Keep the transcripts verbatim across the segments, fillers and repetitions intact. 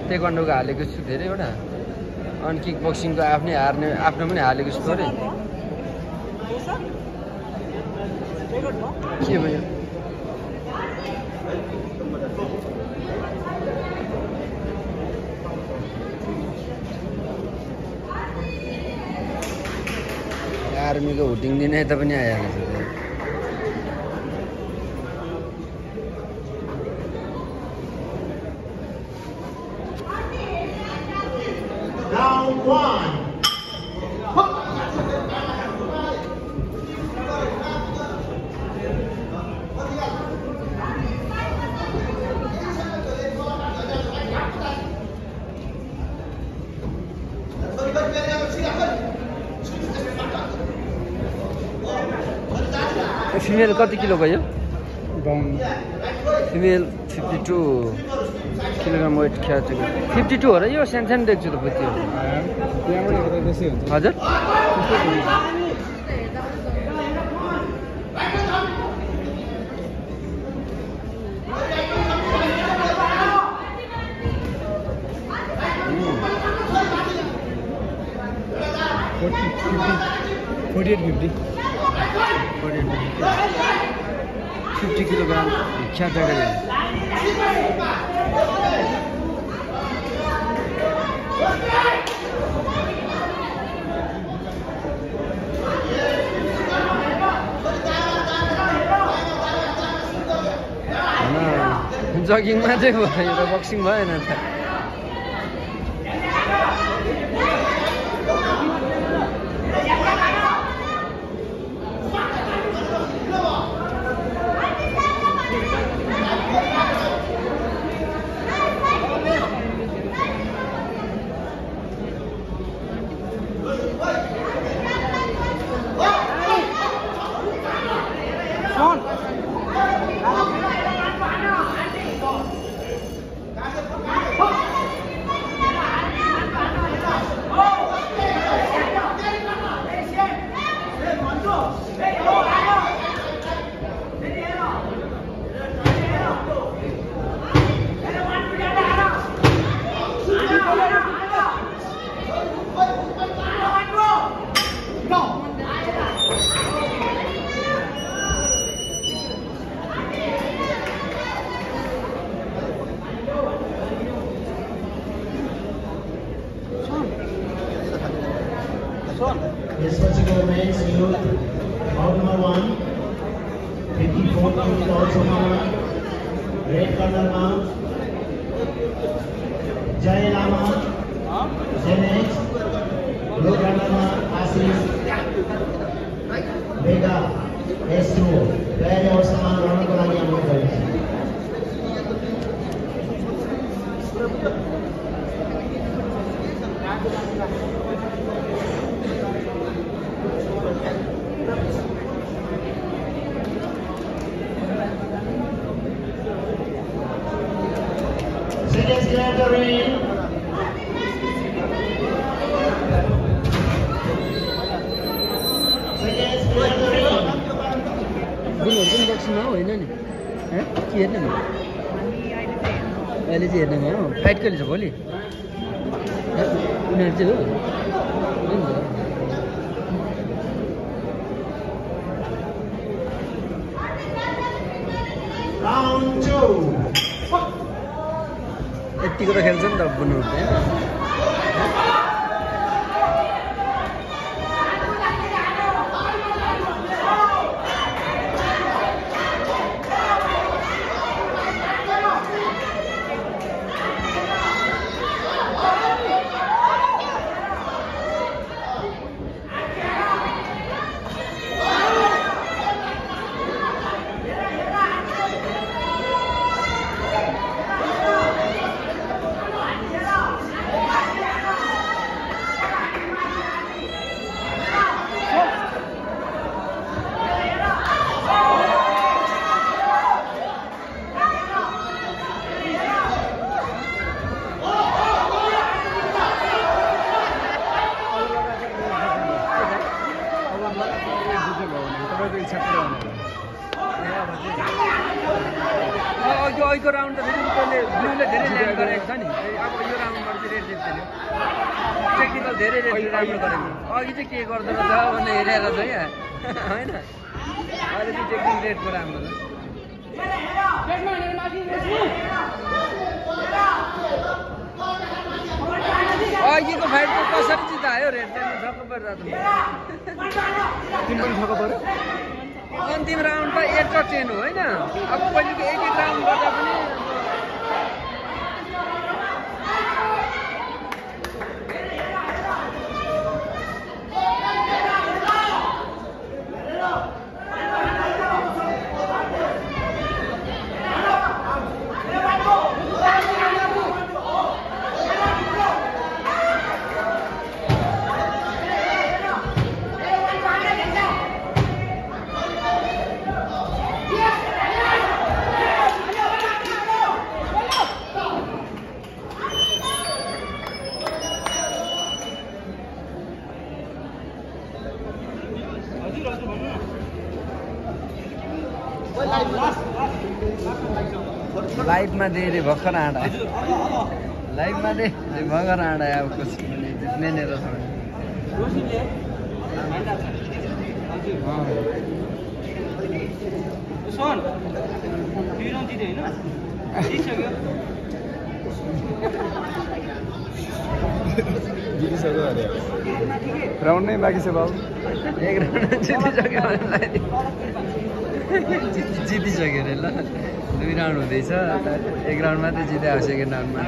तेक्वान्डोको हालेको छु धेरैवटा अनि किक बक्सिङको आफ्नै हार्ने आफ्नो पनि हालेको छु थोरै के भयो आर्मीको हुटिङ दिने यता पनि आइहाल्छ Round one. फिमेल कति किलो गयो female fifty two kilogram weight ख्याचेको फिफ्टी टू हो र यो सानो सानो देख्छु त बुझ्यो हजुर forty eight fifty fifty kilogram ख्याचेको जगिङमा चाहिँ भयो र बक्सिङ भएन त Mexico men's youth bout number one, fifty-four kilos also number red corner now, Jay Lama, Janet, blue corner now, Asif, Vega, S two, very awesome and run को लागि हाम्रो गर्छ Seconds clear the ring. Seconds clear the ring. बुलहरु पनि बक्सिङमा हो होइन नि है के हेर्न नि अहिले चाहिँ हेर्नमा हो फाइट कहिले छ भोलि उनीहरू चाहिँ हो Round two. यतिको त खेल्छ नि त बुनु होइन अघिको राउन्ड त फेरि ब्लूले धेरै ल्यान्ड गरेको छ नि अब यो राउन्डबाट चाहिँ रेड देख्दैन टेक्निकल धेरै रेड राम्रो गरेको अघि चाहिँ के गर्दो रहेछ भन्ने हेरेर छ यहाँ होइन अहिले चाहिँ टेक्निक रेडको राम्रो छ अघिको फाइटको कसरी जितायो रेड चाहिँ छक्क पर्दा त तिमी पनि छक्क पर्यो अन्तिम राउन्ड त एक र टेन हो होइन अब पहिलेको एक एक राउन्ड गर्दा पनि लाइभमा दे रे भर्खर आँडा लाइभमा दे भर्खर आँडा अब कसरी जित्ने नै रहेछ जितिसक्यो अरे राउन्ड नै बाँकी छ बाबु एक राउन्ड जितिसक्यो जितिसक्यो अरे ल दुई राउन्ड हुँदैछ एक राउन्ड मात्रै जिते हो सेकेन्ड राउन्डमा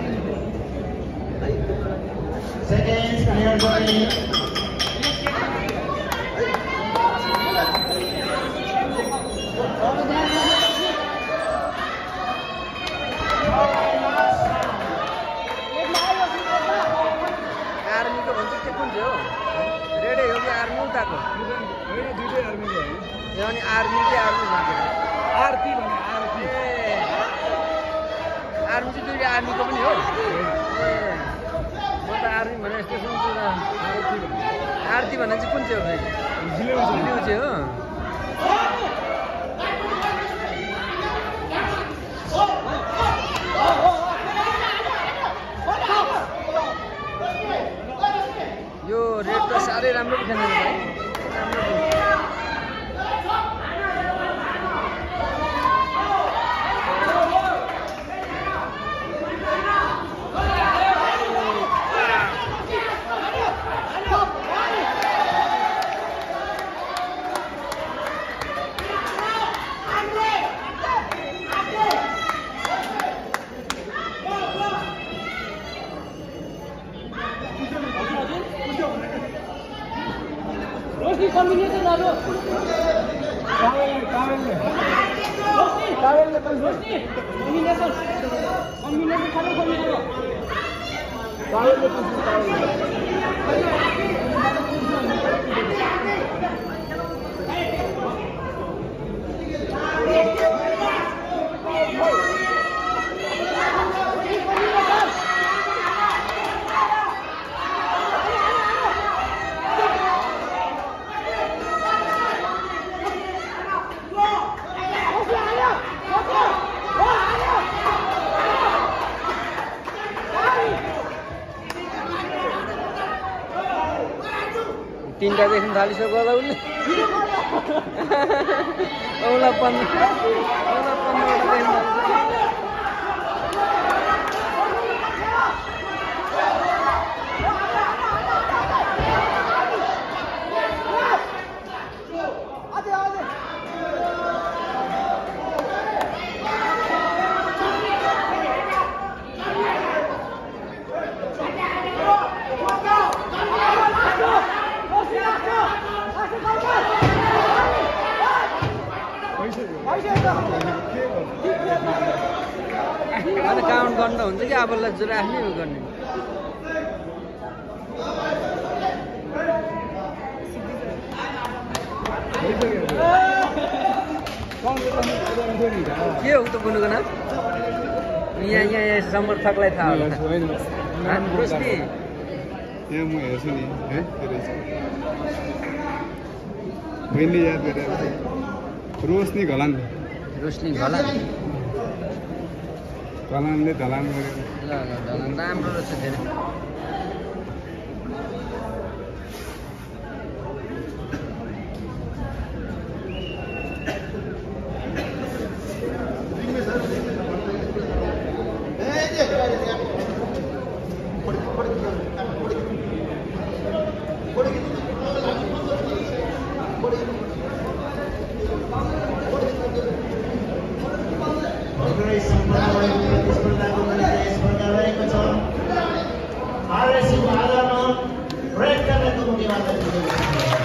आर्मीको भन्छ त्यो कुन चाहिँ हो रेडै हो कि आर्मी उताको दुइटै आर्मीको यो अनि आर्मी कि आर्मी मागेर आरती भने आरती आर्मी चाहिँ दुइटै आर्मीको पनि हो ए म त आर्मी भने यस्तो सुन्छु त आरती भन्ने चाहिँ कुन चाहिँ हो फेरि जिलेउ चाहिँ हो यो रेड त साह्रै राम्रो पो खेल्ने भाइ कम्बिनेसन गर्नु कावेलले कावेलले कावेलले रोशनी कम्बिनेसन कम्बिनेसन सबै गर्नु कावेलले कावेलले तीनटा देखि थालिसक्यो होला उसले औला पन्ध्र औला पन्ध्रवटा देखि थालिसक्यो अनि काउन्ट गर्न हुन्छ कि आफूलाई जो राख्ने उयो गर्ने के हो त बुनुको नाम यहाँ यहाँ यहाँ समर्थकलाई थाहा होला रोशनी यहाँ म हेर्छु नि है मैले याद गरेर रोशनी घलान रोशनी घलान ढलानले ढलान गरेको ल ल ढलान राम्रो रहेछ धेरै आरएसको आधारमा रेड कलरको निवारण